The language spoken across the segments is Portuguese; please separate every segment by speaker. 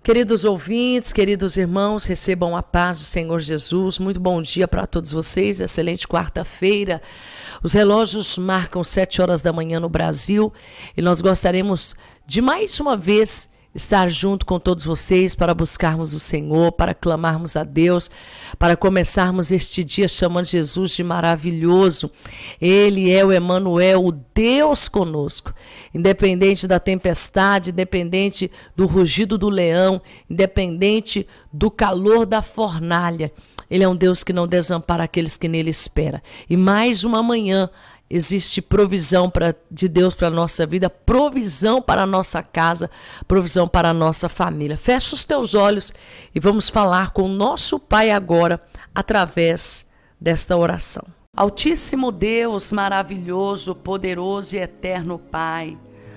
Speaker 1: Queridos ouvintes, queridos irmãos, recebam a paz do Senhor Jesus. Muito bom dia para todos vocês, excelente quarta-feira. Os relógios marcam 7 horas da manhã no Brasil e nós gostaríamos de mais uma vez estar junto com todos vocês para buscarmos o Senhor, para clamarmos a Deus, para começarmos este dia chamando Jesus de maravilhoso. Ele é o Emanuel, o Deus conosco. Independente da tempestade, independente do rugido do leão, independente do calor da fornalha, Ele é um Deus que não desampara aqueles que nele esperam. E mais uma manhã existe provisão de Deus para a nossa vida, provisão para a nossa casa, provisão para a nossa família. Fecha os teus olhos e vamos falar com o nosso Pai agora, através desta oração. Altíssimo Deus, maravilhoso, poderoso e eterno Pai,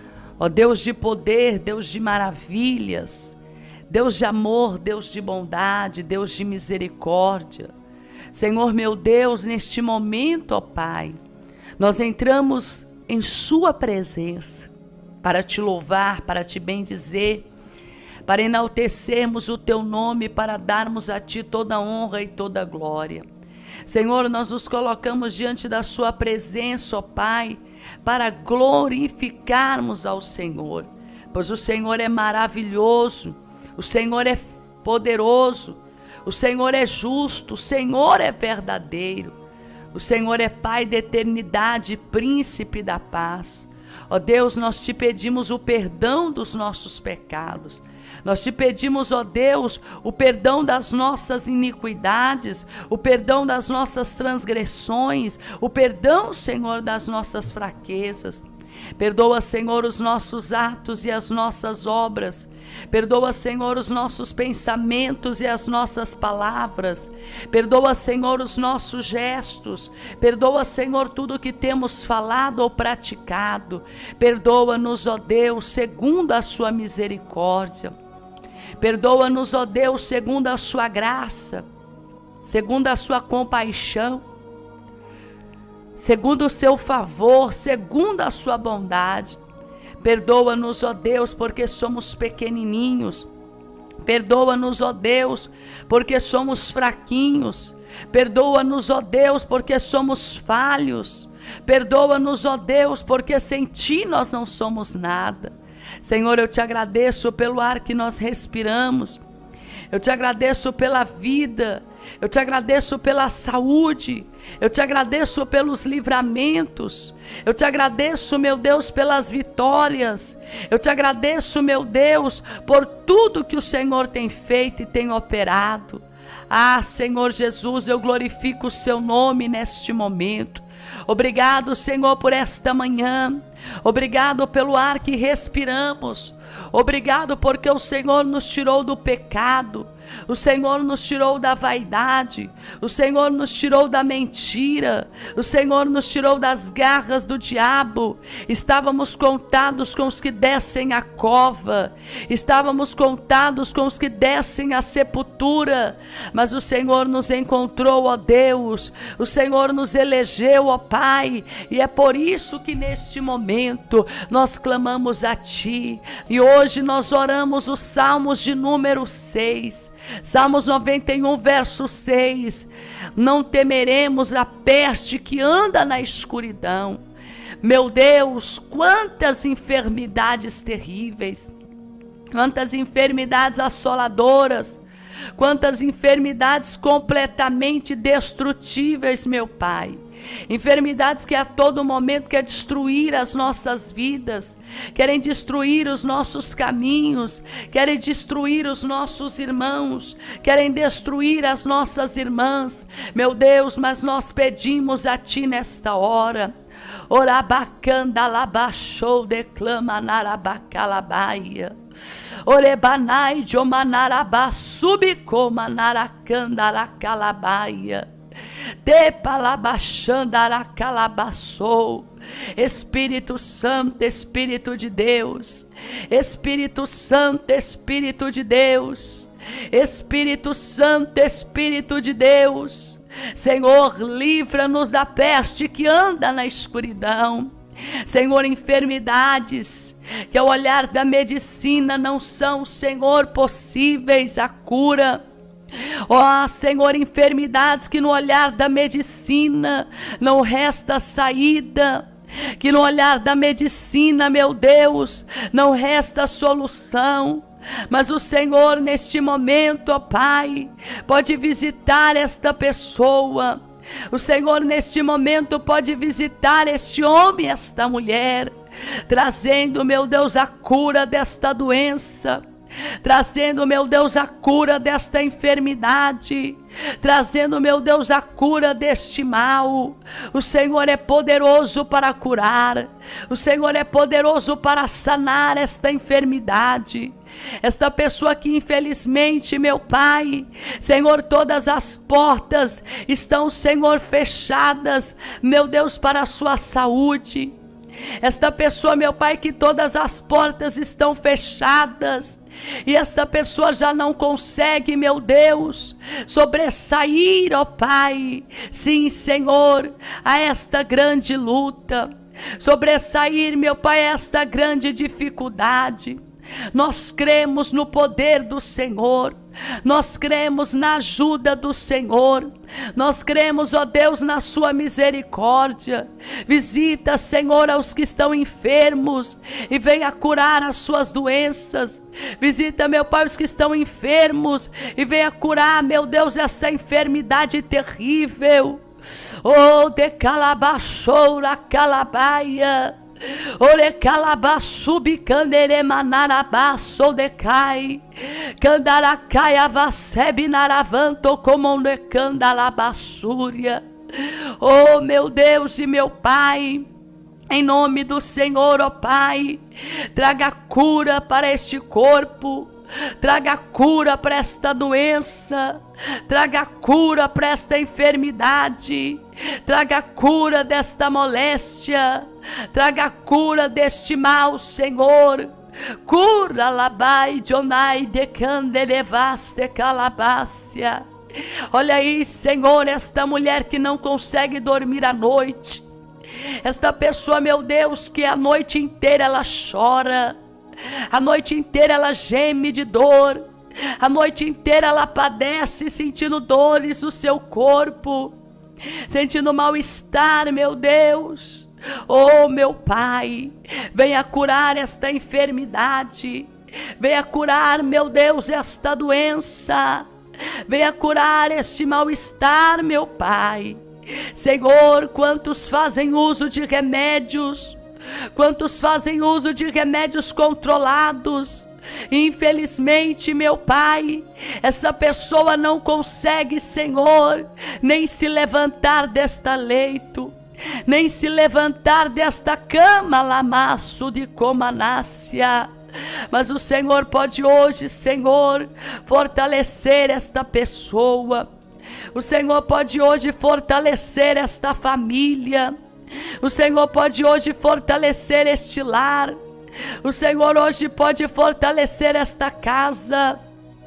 Speaker 1: ó Deus de poder, Deus de maravilhas, Deus de amor, Deus de bondade, Deus de misericórdia. Senhor meu Deus, neste momento, ó Pai, nós entramos em sua presença para te louvar, para te bendizer, para enaltecermos o teu nome, para darmos a ti toda a honra e toda a glória. Senhor, nós nos colocamos diante da sua presença, ó Pai, para glorificarmos ao Senhor, pois o Senhor é maravilhoso, o Senhor é poderoso, o Senhor é justo, o Senhor é verdadeiro. O Senhor é Pai da eternidade, Príncipe da paz. Ó Deus, nós te pedimos o perdão dos nossos pecados. Nós te pedimos, ó Deus, o perdão das nossas iniquidades, o perdão das nossas transgressões, o perdão, Senhor, das nossas fraquezas. Perdoa, Senhor, os nossos atos e as nossas obras. Perdoa, Senhor, os nossos pensamentos e as nossas palavras. Perdoa, Senhor, os nossos gestos. Perdoa, Senhor, tudo que temos falado ou praticado. Perdoa-nos, ó Deus, segundo a sua misericórdia. Perdoa-nos, ó Deus, segundo a sua graça, segundo a sua compaixão, segundo o seu favor, segundo a sua bondade. Perdoa-nos, ó Deus, porque somos pequenininhos. Perdoa-nos, ó Deus, porque somos fraquinhos. Perdoa-nos, ó Deus, porque somos falhos. Perdoa-nos, ó Deus, porque sem ti nós não somos nada. Senhor, eu te agradeço pelo ar que nós respiramos. Eu te agradeço pela vida. Eu te agradeço pela saúde, eu te agradeço pelos livramentos, eu te agradeço, meu Deus, pelas vitórias, eu te agradeço, meu Deus, por tudo que o Senhor tem feito e tem operado. Ah, Senhor Jesus, eu glorifico o seu nome neste momento. Obrigado, Senhor, por esta manhã, obrigado pelo ar que respiramos. Obrigado porque o Senhor nos tirou do pecado, o Senhor nos tirou da vaidade, o Senhor nos tirou da mentira, o Senhor nos tirou das garras do diabo. Estávamos contados com os que descem à cova, estávamos contados com os que descem à sepultura, mas o Senhor nos encontrou, ó Deus, o Senhor nos elegeu, ó Pai, e é por isso que neste momento nós clamamos a Ti. E hoje nós oramos os Salmos de número 6, Salmos 91, verso 6. Não temeremos a peste que anda na escuridão. Meu Deus, quantas enfermidades terríveis, quantas enfermidades assoladoras, quantas enfermidades completamente destrutíveis, meu Pai. Enfermidades que a todo momento querem destruir as nossas vidas, querem destruir os nossos caminhos, querem destruir os nossos irmãos, querem destruir as nossas irmãs. Meu Deus, mas nós pedimos a Ti nesta hora. Orabacanda labachou, declama narabacalabaia. Orebanai jomanarabá, subicoma naracanda lacalabaia. Tepalabachandaracaalabaçou. Espírito Santo, Espírito de Deus, Espírito Santo, Espírito de Deus, Espírito Santo, Espírito de Deus. Senhor, livra-nos da peste que anda na escuridão. Senhor, enfermidades que ao olhar da medicina não são, Senhor, possíveis a cura. Ó Senhor, enfermidades que no olhar da medicina não resta saída, que no olhar da medicina, meu Deus, não resta solução. Mas o Senhor neste momento, ó Pai, pode visitar esta pessoa. O Senhor neste momento pode visitar este homem, esta mulher, trazendo, meu Deus, a cura desta doença, trazendo, meu Deus, a cura desta enfermidade, trazendo, meu Deus, a cura deste mal. O Senhor é poderoso para curar, o Senhor é poderoso para sanar esta enfermidade. Esta pessoa que infelizmente, meu Pai, Senhor, todas as portas estão, Senhor, fechadas, meu Deus, para a sua saúde. Esta pessoa, meu Pai, que todas as portas estão fechadas, e esta pessoa já não consegue, meu Deus, sobressair, ó Pai, sim, Senhor, a esta grande luta, sobressair, meu Pai, a esta grande dificuldade. Nós cremos no poder do Senhor, nós cremos na ajuda do Senhor, nós cremos, ó Deus, na sua misericórdia. Visita, Senhor, aos que estão enfermos e venha curar as suas doenças. Visita, meu Pai, os que estão enfermos e venha curar, meu Deus, essa enfermidade terrível. Oh, de calabachoura, calabaia, ore calabassubi candere manarabaço decai candaracai avasebi naravanto como ne candalabassúria. Oh, meu Deus e meu Pai, em nome do Senhor, ó Pai, traga cura para este corpo, traga cura para esta doença, traga cura para esta enfermidade, traga cura desta moléstia, traga cura deste mal, Senhor. Cura labai jonai de candelevaste calabácia. Olha aí, Senhor, esta mulher que não consegue dormir à noite, esta pessoa, meu Deus, que a noite inteira ela chora, a noite inteira ela geme de dor, a noite inteira ela padece sentindo dores no seu corpo, sentindo mal-estar, meu Deus. Oh, meu Pai, venha curar esta enfermidade, venha curar, meu Deus, esta doença, venha curar este mal-estar, meu Pai. Senhor, quantos fazem uso de remédios, quantos fazem uso de remédios controlados, infelizmente, meu Pai, essa pessoa não consegue, Senhor, nem se levantar desta leito, nem se levantar desta cama, lamaço de comanácia. Mas o Senhor pode hoje, Senhor, fortalecer esta pessoa. O Senhor pode hoje fortalecer esta família. O Senhor pode hoje fortalecer este lar. O Senhor hoje pode fortalecer esta casa.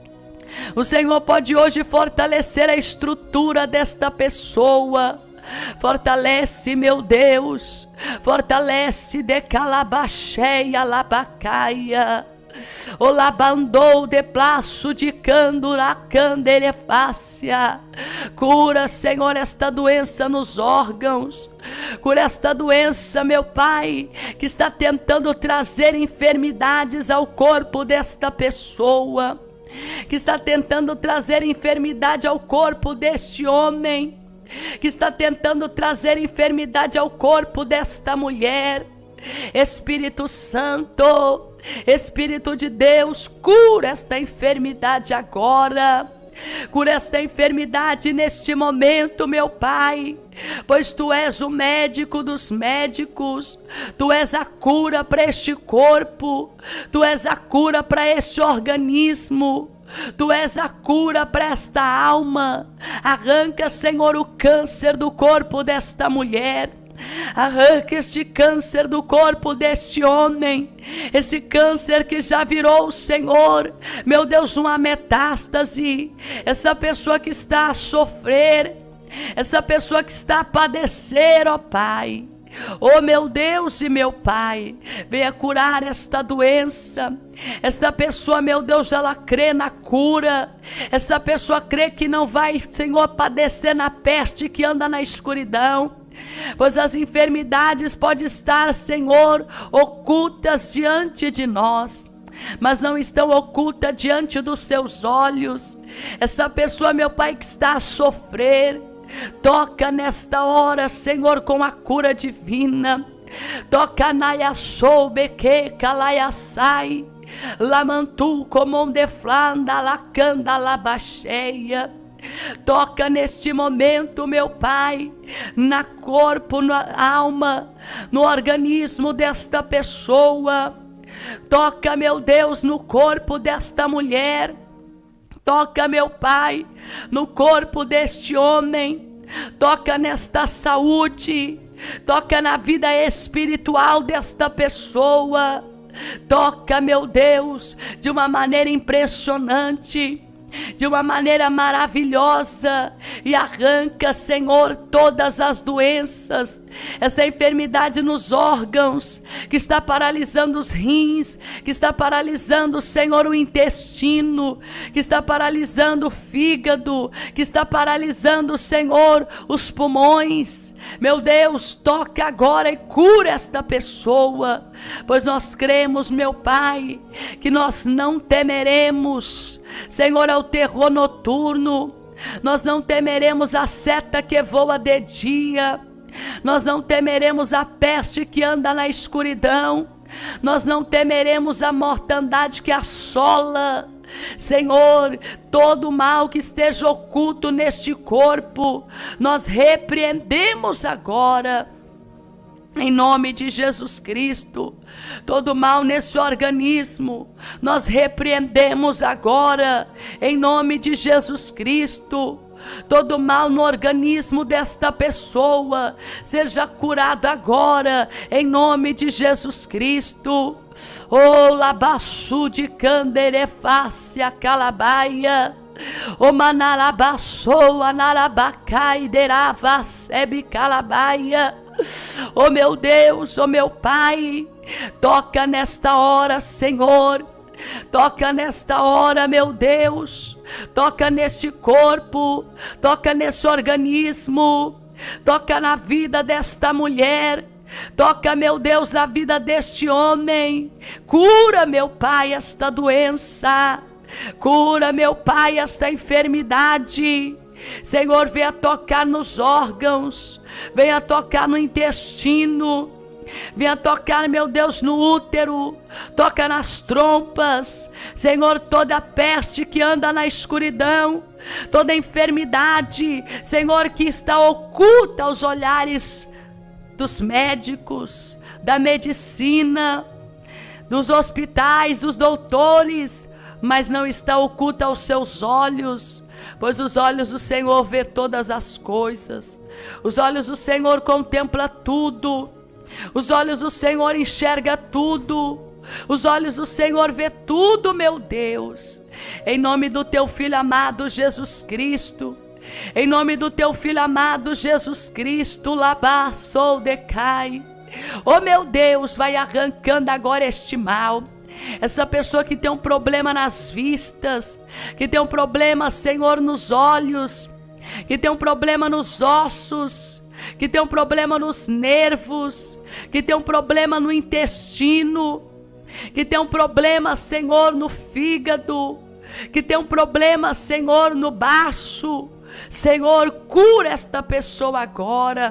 Speaker 1: O Senhor pode hoje fortalecer a estrutura desta pessoa. Fortalece, meu Deus, fortalece de calabacheia labacaia, o labandou de plaço de candura canderefácia. Cura, Senhor, esta doença nos órgãos, cura esta doença, meu Pai, que está tentando trazer enfermidades ao corpo desta pessoa, que está tentando trazer enfermidade ao corpo deste homem, que está tentando trazer enfermidade ao corpo desta mulher. Espírito Santo, Espírito de Deus, cura esta enfermidade agora, cura esta enfermidade neste momento, meu Pai, pois Tu és o médico dos médicos, Tu és a cura para este corpo, Tu és a cura para este organismo, Tu és a cura para esta alma. Arranca, Senhor, o câncer do corpo desta mulher. Arranca este câncer do corpo deste homem, esse câncer que já virou, Senhor, meu Deus, uma metástase. Essa pessoa que está a sofrer, essa pessoa que está a padecer, ó Pai, Oh meu Deus e meu Pai, venha curar esta doença. Esta pessoa, meu Deus, ela crê na cura. Essa pessoa crê que não vai, Senhor, padecer na peste que anda na escuridão. Pois as enfermidades podem estar, Senhor, ocultas diante de nós, mas não estão ocultas diante dos seus olhos. Essa pessoa, meu Pai, que está a sofrer, toca nesta hora, Senhor, com a cura divina. Toca naia soube que calaia sai, lamantu como de flanda lacanda labacheia. Toca neste momento, meu Pai, na corpo, na alma, no organismo desta pessoa. Toca, meu Deus, no corpo desta mulher. Toca, meu Pai, no corpo deste homem. Toca nesta saúde. Toca na vida espiritual desta pessoa. Toca, meu Deus, de uma maneira impressionante, de uma maneira maravilhosa, e arranca, Senhor, todas as doenças, essa enfermidade nos órgãos, que está paralisando os rins, que está paralisando, Senhor, o intestino, que está paralisando o fígado, que está paralisando, Senhor, os pulmões. Meu Deus, toca agora e cura esta pessoa, pois nós cremos, meu Pai, que nós não temeremos, Senhor, ao terror noturno. Nós não temeremos a seta que voa de dia. Nós não temeremos a peste que anda na escuridão. Nós não temeremos a mortandade que assola. Senhor, todo mal que esteja oculto neste corpo, nós repreendemos agora, em nome de Jesus Cristo. Todo mal nesse organismo, nós repreendemos agora, em nome de Jesus Cristo. Todo mal no organismo desta pessoa, seja curado agora, em nome de Jesus Cristo. Oh, labaçu de canderefácia calabaia. O manarabaçou, anarabacai, derava, sebe calabaia. Oh meu Deus, oh meu Pai, toca nesta hora, Senhor. Toca nesta hora, meu Deus. Toca neste corpo, toca nesse organismo, toca na vida desta mulher. Toca, meu Deus, a vida deste homem. Cura, meu Pai, esta doença. Cura, meu Pai, esta enfermidade. Senhor, venha tocar nos órgãos, venha tocar no intestino, venha tocar, meu Deus, no útero, toca nas trompas. Senhor, toda peste que anda na escuridão, toda enfermidade, Senhor, que está oculta aos olhares dos médicos, da medicina, dos hospitais, dos doutores, mas não está oculta aos seus olhos, pois os olhos do Senhor vê todas as coisas. Os olhos do Senhor contempla tudo. Os olhos do Senhor enxerga tudo. Os olhos do Senhor vê tudo, meu Deus. Em nome do teu Filho amado Jesus Cristo, em nome do teu Filho amado Jesus Cristo, labá, sou, decai. Oh meu Deus, vai arrancando agora este mal. Essa pessoa que tem um problema nas vistas, que tem um problema, Senhor, nos olhos, que tem um problema nos ossos, que tem um problema nos nervos, que tem um problema no intestino, que tem um problema, Senhor, no fígado, que tem um problema, Senhor, no baço. Senhor, cura esta pessoa agora.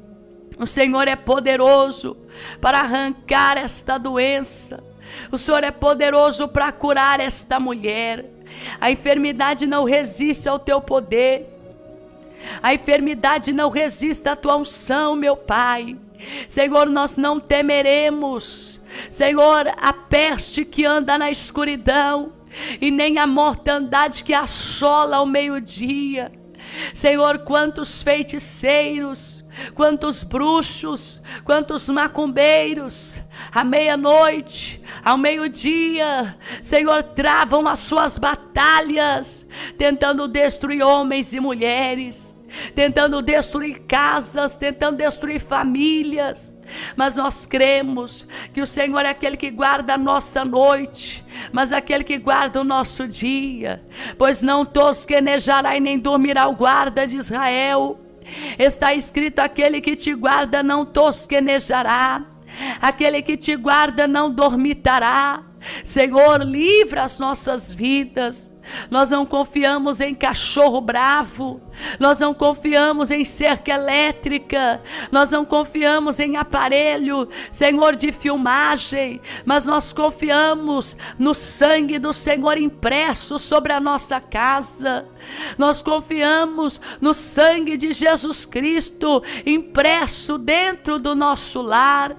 Speaker 1: O Senhor é poderoso para arrancar esta doença. O Senhor é poderoso para curar esta mulher. A enfermidade não resiste ao teu poder. A enfermidade não resiste à tua unção, meu Pai. Senhor, nós não temeremos, Senhor, a peste que anda na escuridão, e nem a mortandade que assola ao meio-dia. Senhor, quantos feiticeiros, quantos bruxos, quantos macumbeiros, à meia-noite, ao meio-dia, Senhor, travam as suas batalhas, tentando destruir homens e mulheres. tentando destruir casas, tentando destruir famílias. Mas nós cremos que o Senhor é aquele que guarda a nossa noite, mas aquele que guarda o nosso dia. Pois não tosquenejará e nem dormirá o guarda de Israel. Está escrito: aquele que te guarda não tosquenejará, aquele que te guarda não dormitará. Senhor, livra as nossas vidas. Nós não confiamos em cachorro bravo, nós não confiamos em cerca elétrica, nós não confiamos em aparelho, Senhor, de filmagem, mas nós confiamos no sangue do Senhor impresso sobre a nossa casa. Nós confiamos no sangue de Jesus Cristo impresso dentro do nosso lar.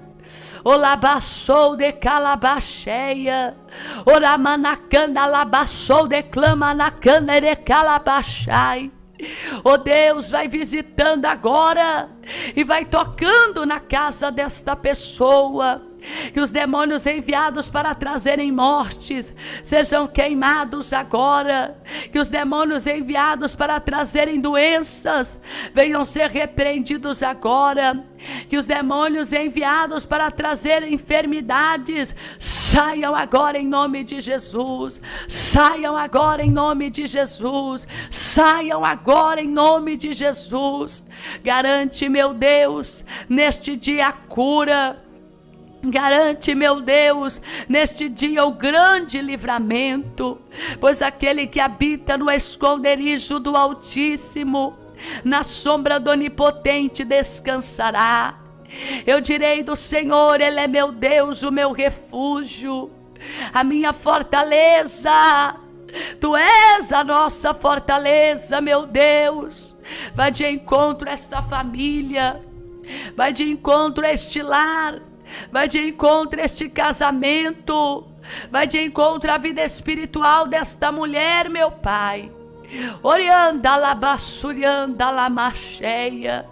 Speaker 1: Olabassou de calabacheia, oramanacanda labassou de clamanacanda de calabachai. Oh Deus, vai visitando agora e vai tocando na casa desta pessoa. Que os demônios enviados para trazerem mortes sejam queimados agora. Que os demônios enviados para trazerem doenças venham ser repreendidos agora. Que os demônios enviados para trazer enfermidades saiam agora em nome de Jesus. Saiam agora em nome de Jesus. Saiam agora em nome de Jesus. Garante, meu Deus, neste dia a cura. Garante, meu Deus, neste dia o grande livramento, pois aquele que habita no esconderijo do Altíssimo, na sombra do Onipotente descansará. Eu direi do Senhor: Ele é meu Deus, o meu refúgio, a minha fortaleza. Tu és a nossa fortaleza, meu Deus. Vai de encontro a esta família, vai de encontro a este lar, vai de encontro a este casamento, vai de encontro à vida espiritual desta mulher, meu Pai. Orianda labassurianda lamacheia,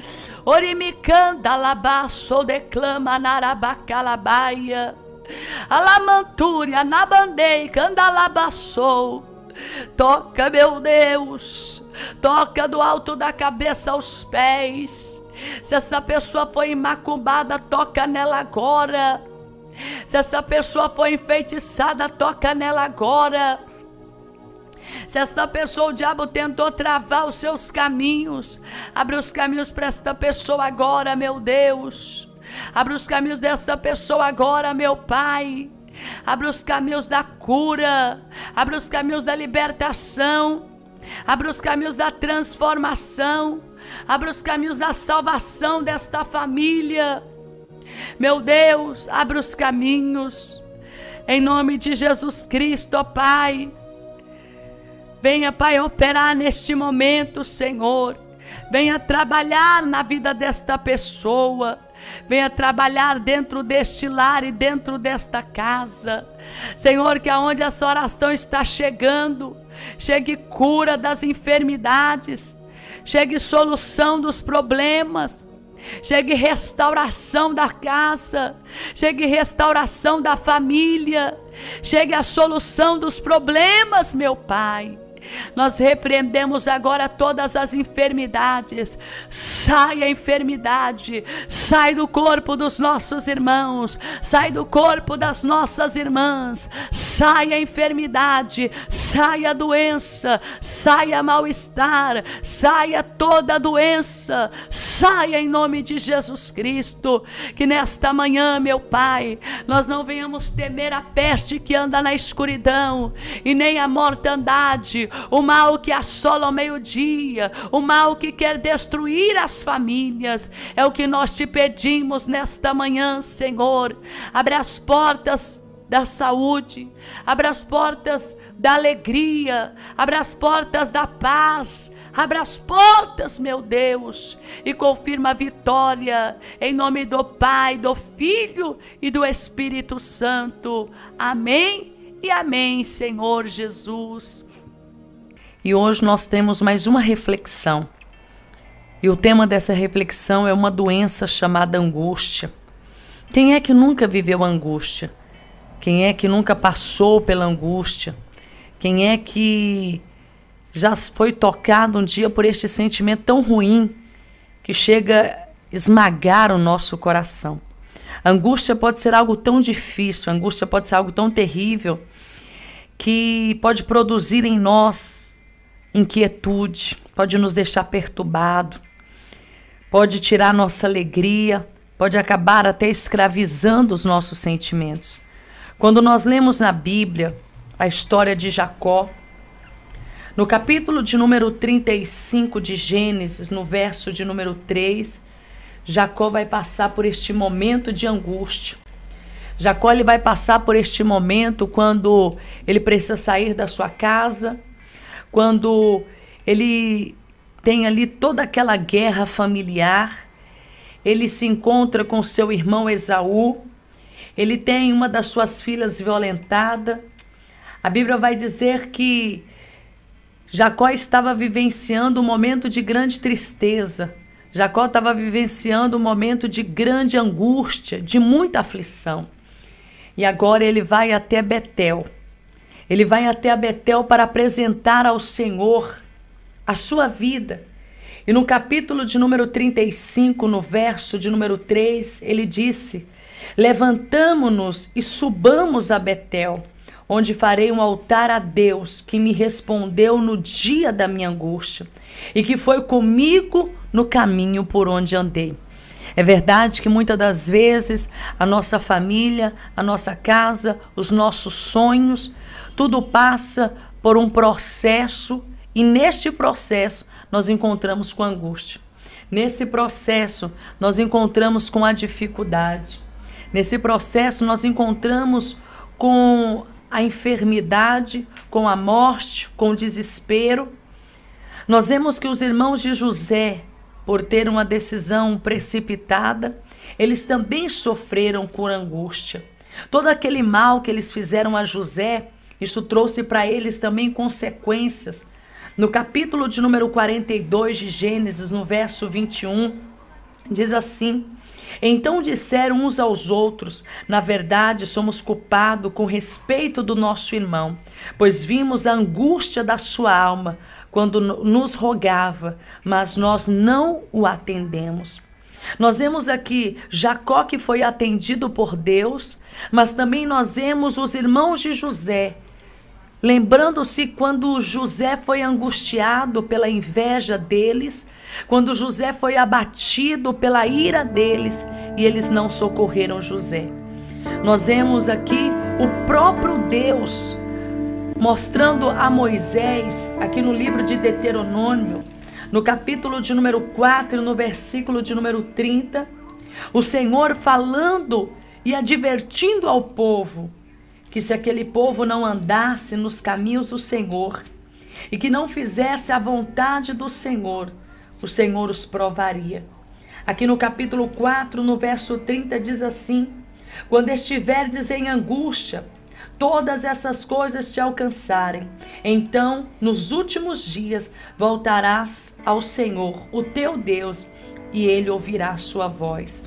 Speaker 1: orimicanda labasso declama narabacalabaia, alamantúria nabandei candalabassou. Toca, meu Deus, toca do alto da cabeça aos pés. Se essa pessoa foi macumbada, toca nela agora. Se essa pessoa foi enfeitiçada, toca nela agora. Se essa pessoa, o diabo tentou travar os seus caminhos, abre os caminhos para esta pessoa agora, meu Deus. Abre os caminhos dessa pessoa agora, meu Pai. Abre os caminhos da cura, abre os caminhos da libertação, abre os caminhos da transformação, abre os caminhos da salvação desta família. Meu Deus, abre os caminhos, em nome de Jesus Cristo, ó Pai. Venha, Pai, operar neste momento, Senhor. Venha trabalhar na vida desta pessoa. Venha trabalhar dentro deste lar e dentro desta casa. Senhor, que aonde essa oração está chegando, chegue cura das enfermidades, chegue solução dos problemas, chegue restauração da casa, chegue restauração da família, chegue a solução dos problemas, meu Pai. Nós repreendemos agora todas as enfermidades. Sai a enfermidade, sai do corpo dos nossos irmãos, sai do corpo das nossas irmãs. Sai a enfermidade, sai a doença, sai a mal-estar, saia toda a doença, saia em nome de Jesus Cristo. Que nesta manhã, meu Pai, nós não venhamos temer a peste que anda na escuridão, e nem a mortandade, o mal que assola ao meio-dia, o mal que quer destruir as famílias. É o que nós te pedimos nesta manhã, Senhor. Abre as portas da saúde, abre as portas da alegria, abre as portas da paz, abre as portas, meu Deus, e confirma a vitória, em nome do Pai, do Filho e do Espírito Santo. Amém e amém, Senhor Jesus. E hoje nós temos mais uma reflexão. E o tema dessa reflexão é uma doença chamada angústia. Quem é que nunca viveu angústia? Quem é que nunca passou pela angústia? Quem é que já foi tocado um dia por este sentimento tão ruim que chega a esmagar o nosso coração. A angústia pode ser algo tão difícil, a angústia pode ser algo tão terrível que pode produzir em nós inquietude, pode nos deixar perturbado, pode tirar nossa alegria, pode acabar até escravizando os nossos sentimentos. Quando nós lemos na Bíblia a história de Jacó, no capítulo de número 35 de Gênesis, no verso de número 3, Jacó vai passar por este momento de angústia. Jacó ele vai passar por este momento quando ele precisa sair da sua casa, quando ele tem ali toda aquela guerra familiar, ele se encontra com seu irmão Esaú, ele tem uma das suas filhas violentada. A Bíblia vai dizer que Jacó estava vivenciando um momento de grande tristeza. Jacó estava vivenciando um momento de grande angústia, de muita aflição. E agora ele vai até Betel. Ele vai até Betel para apresentar ao Senhor a sua vida. E no capítulo de número 35, no verso de número 3, ele disse: levantamo-nos e subamos a Betel, onde farei um altar a Deus, que me respondeu no dia da minha angústia e que foi comigo no caminho por onde andei. É verdade que muitas das vezes a nossa família, a nossa casa, os nossos sonhos, tudo passa por um processo e neste processo nós encontramos com angústia. Nesse processo nós encontramos com a dificuldade. Nesse processo nós encontramos com a enfermidade, com a morte, com o desespero. Nós vemos que os irmãos de José, por ter uma decisão precipitada, eles também sofreram com angústia. Todo aquele mal que eles fizeram a José, isso trouxe para eles também consequências. No capítulo de número 42 de Gênesis, no verso 21, diz assim: então disseram uns aos outros, na verdade somos culpados com respeito do nosso irmão, pois vimos a angústia da sua alma quando nos rogava, mas nós não o atendemos. Nós vemos aqui Jacó que foi atendido por Deus, mas também nós vemos os irmãos de José, lembrando-se quando José foi angustiado pela inveja deles, quando José foi abatido pela ira deles e eles não socorreram José. Nós vemos aqui o próprio Deus mostrando a Moisés, aqui no livro de Deuteronômio, no capítulo de número 4, no versículo de número 30, o Senhor falando e advertindo ao povo que se aquele povo não andasse nos caminhos do Senhor e que não fizesse a vontade do Senhor, o Senhor os provaria. Aqui no capítulo 4, no verso 30, diz assim: quando estiverdes em angústia, todas essas coisas te alcançarem, então nos últimos dias voltarás ao Senhor, o teu Deus, e Ele ouvirá a sua voz.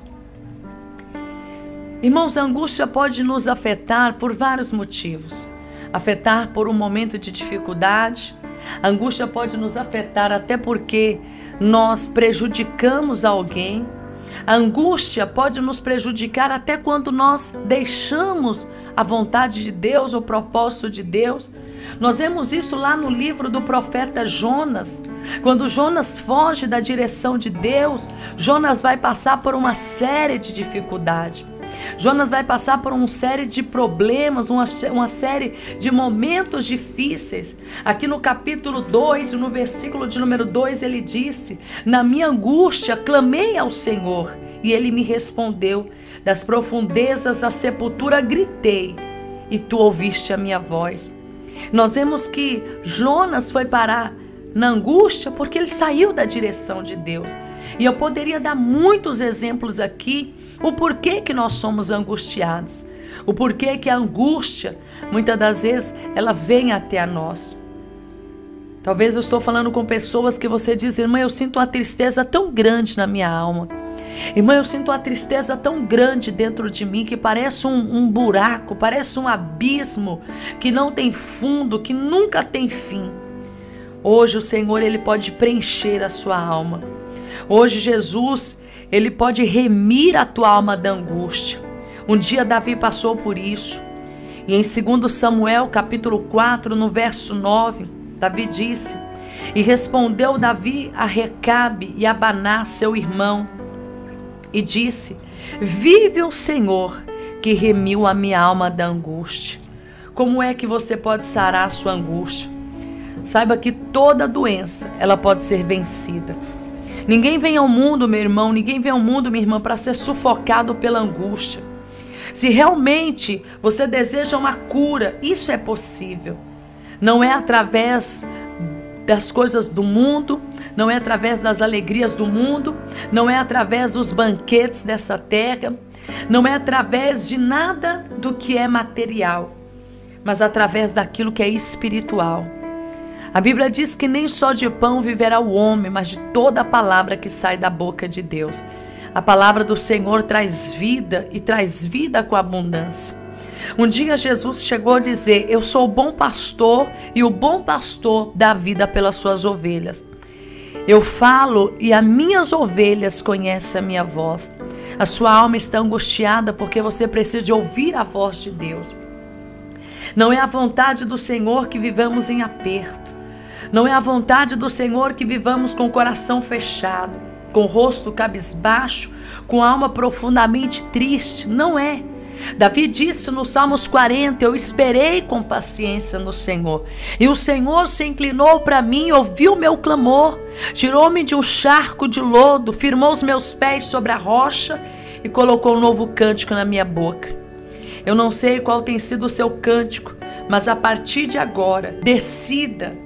Speaker 1: Irmãos, a angústia pode nos afetar por vários motivos. Afetar por um momento de dificuldade. A angústia pode nos afetar até porque nós prejudicamos alguém. A angústia pode nos prejudicar até quando nós deixamos a vontade de Deus, o propósito de Deus. Nós vemos isso lá no livro do profeta Jonas. Quando Jonas foge da direção de Deus, Jonas vai passar por uma série de dificuldades. Jonas vai passar por uma série de problemas, uma série de momentos difíceis. Aqui no capítulo 2, no versículo de número 2, ele disse: na minha angústia clamei ao Senhor e Ele me respondeu. Das profundezas da sepultura gritei e Tu ouviste a minha voz. Nós vemos que Jonas foi parar na angústia porque ele saiu da direção de Deus. E eu poderia dar muitos exemplos aqui, o porquê que nós somos angustiados, o porquê que a angústia, muitas das vezes, ela vem até a nós. Talvez eu estou falando com pessoas que você diz: irmã, eu sinto uma tristeza tão grande na minha alma. Irmã, eu sinto uma tristeza tão grande dentro de mim que parece um buraco, parece um abismo que não tem fundo, que nunca tem fim. Hoje o Senhor, Ele pode preencher a sua alma. Hoje Jesus, Ele pode remir a tua alma da angústia. Um dia Davi passou por isso. E em 2 Samuel, capítulo 4, no verso 9, Davi disse: E respondeu Davi a Recabe e a Baná, seu irmão, e disse: Vive o Senhor, que remiu a minha alma da angústia. Como é que você pode sarar a sua angústia? Saiba que toda doença, ela pode ser vencida. Ninguém vem ao mundo, meu irmão, ninguém vem ao mundo, minha irmã, para ser sufocado pela angústia. Se realmente você deseja uma cura, isso é possível. Não é através das coisas do mundo, não é através das alegrias do mundo, não é através dos banquetes dessa terra, não é através de nada do que é material, mas através daquilo que é espiritual. A Bíblia diz que nem só de pão viverá o homem, mas de toda a palavra que sai da boca de Deus. A palavra do Senhor traz vida e traz vida com abundância. Um dia Jesus chegou a dizer: Eu sou o bom pastor e o bom pastor dá vida pelas suas ovelhas. Eu falo e as minhas ovelhas conhecem a minha voz. A sua alma está angustiada porque você precisa de ouvir a voz de Deus. Não é a vontade do Senhor que vivamos em aperto. Não é a vontade do Senhor que vivamos com o coração fechado, com o rosto cabisbaixo, com a alma profundamente triste. Não é. Davi disse no Salmos 40, eu esperei com paciência no Senhor. E o Senhor se inclinou para mim, ouviu meu clamor, tirou-me de um charco de lodo, firmou os meus pés sobre a rocha e colocou um novo cântico na minha boca. Eu não sei qual tem sido o seu cântico, mas a partir de agora, decida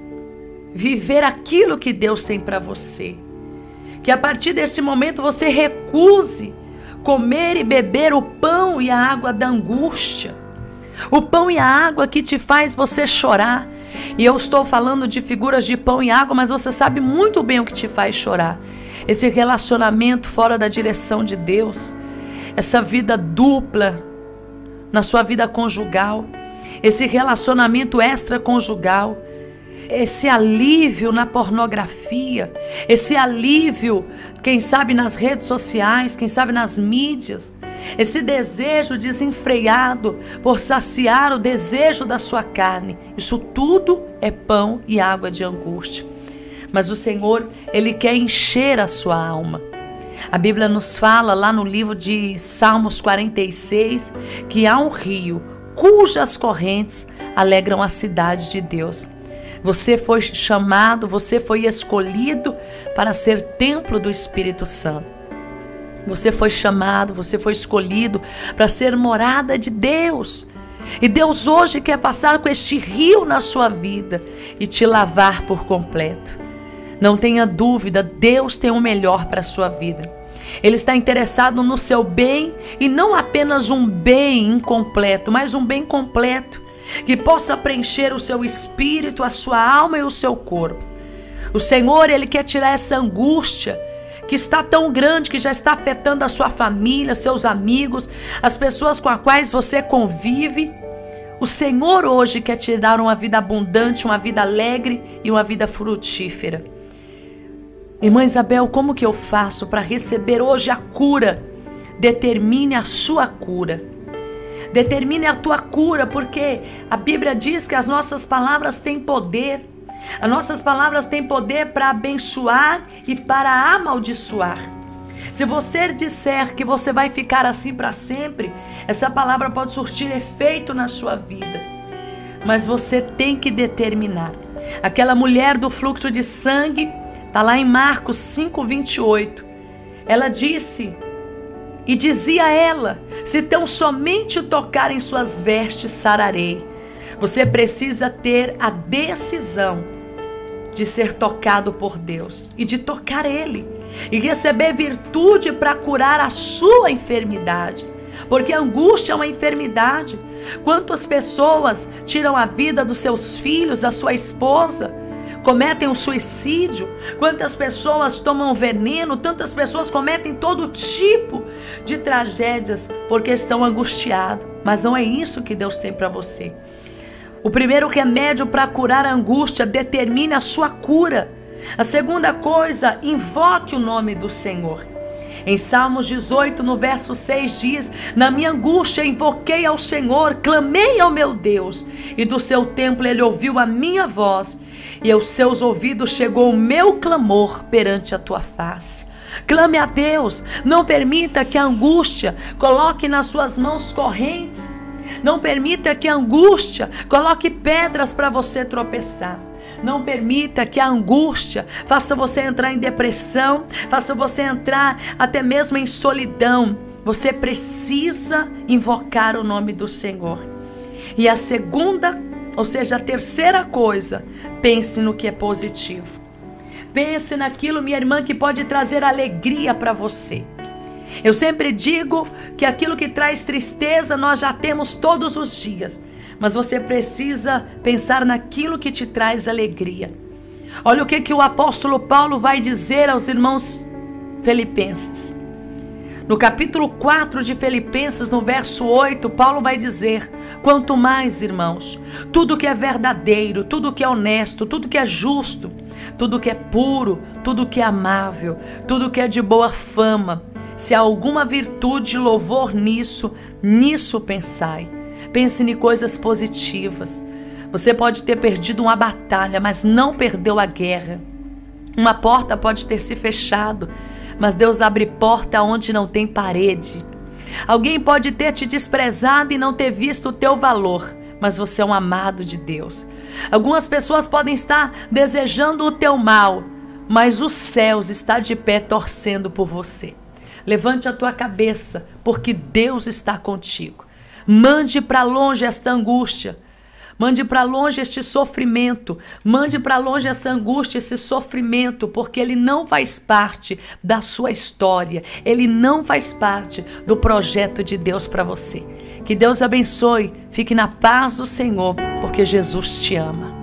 Speaker 1: viver aquilo que Deus tem para você. Que a partir desse momento você recuse comer e beber o pão e a água da angústia. O pão e a água que te faz você chorar. E eu estou falando de figuras de pão e água, mas você sabe muito bem o que te faz chorar. Esse relacionamento fora da direção de Deus. Essa vida dupla na sua vida conjugal. Esse relacionamento extraconjugal. Esse alívio na pornografia, esse alívio, quem sabe nas redes sociais, quem sabe nas mídias, esse desejo desenfreado por saciar o desejo da sua carne, isso tudo é pão e água de angústia. Mas o Senhor, Ele quer encher a sua alma. A Bíblia nos fala lá no livro de Salmos 46 que há um rio cujas correntes alegram a cidade de Deus. Você foi chamado, você foi escolhido para ser templo do Espírito Santo. Você foi chamado, você foi escolhido para ser morada de Deus. E Deus hoje quer passar com este rio na sua vida e te lavar por completo. Não tenha dúvida, Deus tem o melhor para a sua vida. Ele está interessado no seu bem e não apenas um bem incompleto, mas um bem completo. Que possa preencher o seu espírito, a sua alma e o seu corpo. O Senhor, Ele quer tirar essa angústia que está tão grande, que já está afetando a sua família, seus amigos, as pessoas com as quais você convive. O Senhor hoje quer te dar uma vida abundante, uma vida alegre e uma vida frutífera. Irmã Isabel, como que eu faço para receber hoje a cura? Determine a sua cura. Determine a tua cura, porque a Bíblia diz que as nossas palavras têm poder. As nossas palavras têm poder para abençoar e para amaldiçoar. Se você disser que você vai ficar assim para sempre, essa palavra pode surtir efeito na sua vida. Mas você tem que determinar. Aquela mulher do fluxo de sangue, está lá em Marcos 5:28. Ela disse... E dizia ela, se tão somente tocar em suas vestes, sararei. Você precisa ter a decisão de ser tocado por Deus e de tocar Ele. E receber virtude para curar a sua enfermidade. Porque a angústia é uma enfermidade. Quantas pessoas tiram a vida dos seus filhos, da sua esposa? Cometem o suicídio, quantas pessoas tomam veneno, tantas pessoas cometem todo tipo de tragédias porque estão angustiados. Mas não é isso que Deus tem para você. O primeiro remédio para curar a angústia, determine a sua cura. A segunda coisa, invoque o nome do Senhor. Em Salmos 18, no verso 6 diz: na minha angústia invoquei ao Senhor, clamei ao meu Deus, e do seu templo ele ouviu a minha voz, e aos seus ouvidos chegou o meu clamor perante a tua face. Clame a Deus, não permita que a angústia coloque nas suas mãos correntes, não permita que a angústia coloque pedras para você tropeçar. Não permita que a angústia faça você entrar em depressão, faça você entrar até mesmo em solidão. Você precisa invocar o nome do Senhor. E a segunda, ou seja, a terceira coisa, pense no que é positivo. Pense naquilo, minha irmã, que pode trazer alegria para você. Eu sempre digo que aquilo que traz tristeza nós já temos todos os dias. Mas você precisa pensar naquilo que te traz alegria. Olha o que o apóstolo Paulo vai dizer aos irmãos filipenses. No capítulo 4 de Filipenses, no verso 8, Paulo vai dizer: quanto mais, irmãos, tudo que é verdadeiro, tudo que é honesto, tudo que é justo, tudo que é puro, tudo que é amável, tudo que é de boa fama, se há alguma virtude e louvor nisso pensai. Pense em coisas positivas. Você pode ter perdido uma batalha, mas não perdeu a guerra. Uma porta pode ter se fechado, mas Deus abre porta onde não tem parede. Alguém pode ter te desprezado e não ter visto o teu valor, mas você é um amado de Deus. Algumas pessoas podem estar desejando o teu mal, mas os céus estão de pé torcendo por você. Levante a tua cabeça, porque Deus está contigo. Mande para longe esta angústia, mande para longe este sofrimento, mande para longe essa angústia, esse sofrimento, porque ele não faz parte da sua história, ele não faz parte do projeto de Deus para você. Que Deus abençoe, fique na paz do Senhor, porque Jesus te ama.